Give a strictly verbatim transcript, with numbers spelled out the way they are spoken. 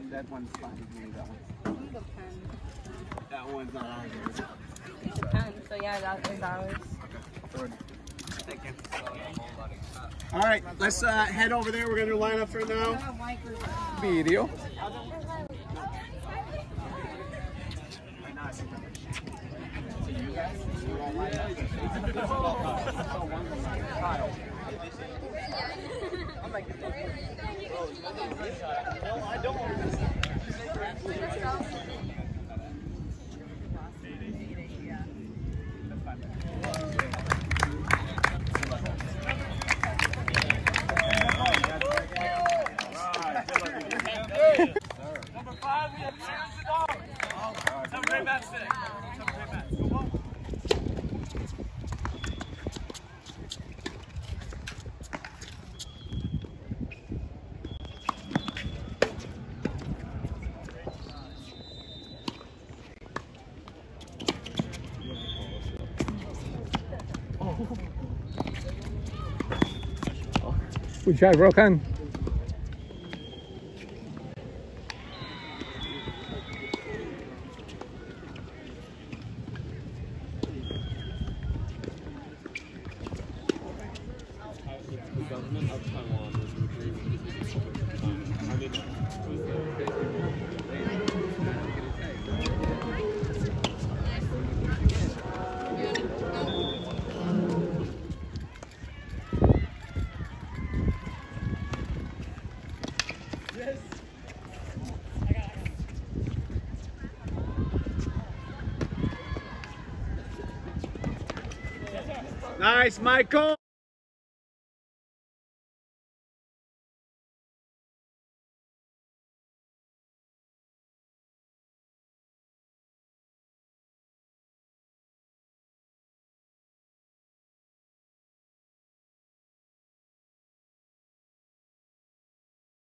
That one's fine. Give me that one. That one's not ours. It's a pen, so yeah, that is ours. Okay. Thank you. All right, let's uh, head over there. We're going to line up for now. Video. I don't want to. Number five, we have Cheers the Dog. Have a great match today. Have a great match. Go on. Good shot, Rokan. The government of Taiwan was in agreement with I mean, was Nice, Michael.